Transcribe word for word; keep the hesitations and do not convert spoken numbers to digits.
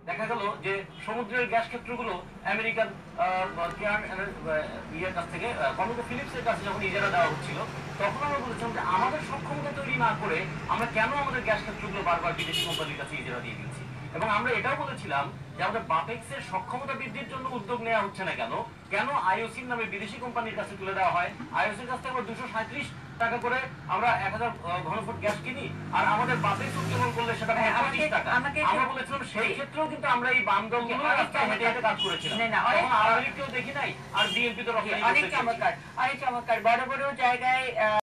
দেখা গেল যে সমুদ্রের গ্যাস ক্ষেত্রগুলো আমেরিকান ইয়ের কাছ থেকে কর্মক ফিলিপসের কাছে যখন ইজারা দেওয়া হচ্ছিল, তখন আমরা বলেছিলাম যে আমাদের সক্ষমতা তৈরি না করে আমরা কেন আমাদের গ্যাস ক্ষেত্রগুলো বারবার বিদেশি কোম্পানির কাছে ইজারা দিয়ে দিচ্ছি। এবং আমরা এটাও বলেছিলাম যে আমাদের বাপেক্সের সক্ষমতা বৃদ্ধির জন্য উদ্যোগ নেওয়া হচ্ছে না কেন, কেন আইওসির নামে বিদেশি কোম্পানির কাছে তুলে দেওয়া হয়। আইওসির কাছ থেকে আমরা দুশো সাঁত্রিশ টাকা করে আমরা এক হাজার ঘনফুট গ্যাস কিনি, আর আমাদের বাপেক্স উৎপাদন করলে সেটা পঁচিশ টাকা। আমরা বলেছিলাম সেই ক্ষেত্রেও কিন্তু আমরা এই বাম দলগুলো হেঁটে হেঁটে কাজ করেছিলাম, আওয়ামী লীগকেও দেখি নাই, আর বিএনপি তো অনেক চমৎকার, অনেক চমৎকার। বড় বড় জায়গায়